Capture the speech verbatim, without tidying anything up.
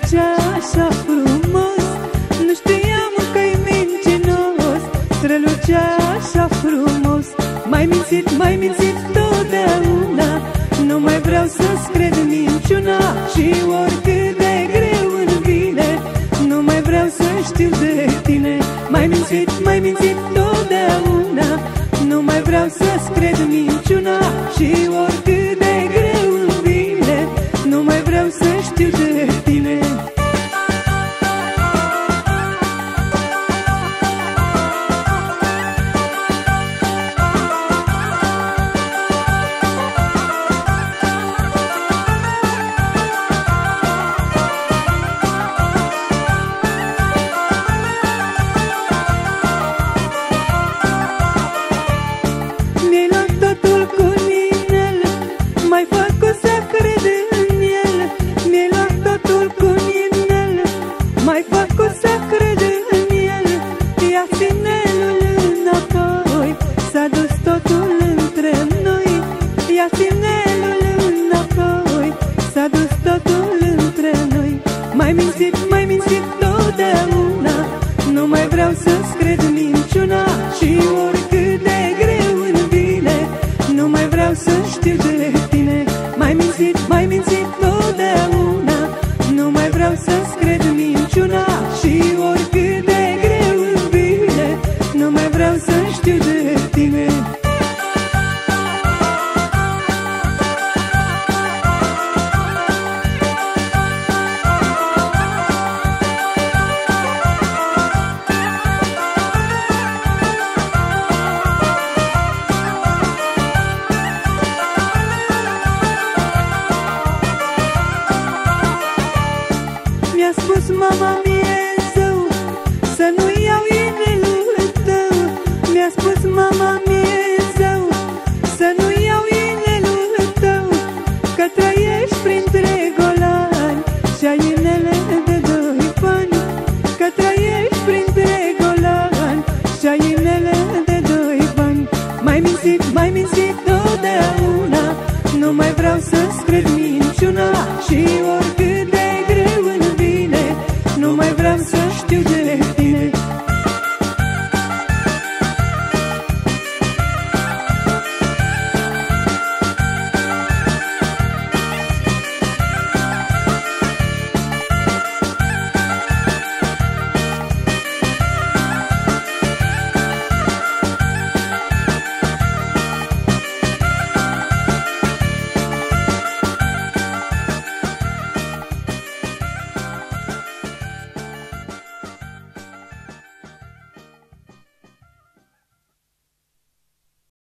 strălucea așa frumos, nu știam că-i mincinos. Strălucea așa frumos, m-ai mințit, m-ai mințit totdeauna. Nu mai vreau să-ți cred minciuna și oricât de greu îmi vine, nu mai vreau să știu de tine. M-ai mințit, m-ai mințit totdeauna, nu mai vreau să-ți cred minciuna și oricât de greu îmi vine, nu mai vreau să știu de tine. Mi-ai luat totul cu ninel, m-ai făcut să cred în el. Mi-ai luat totul cu ninel, m-ai făcut să cred în el. Ia sinelul înapoi, s-a dus totul între noi. Ia sinelul înapoi, s-a dus totul între noi. M-ai mințit, m-ai mințit totdeauna, nu mai vreau să-ți cred minciuna și oricât de greu îmi vine, nu mai vreau să știu de tine. M-ai mințit, m-ai mințit totdeauna, nu mai vreau să-ți cred minciuna și oricât de greu îmi vine, nu mai vreau să știu de tine. Mi-a spus mama mie zău să nu iau inelul tău. Mi-a spus mama mie zău să nu iau inelul tău, că trăiești printre golani și ai inele de doi bani. Că trăiești printre golani și ai inele de doi bani. M-ai mințit, m-ai mințit totdeauna, nu mai vreau să-ți cred minciuna și ori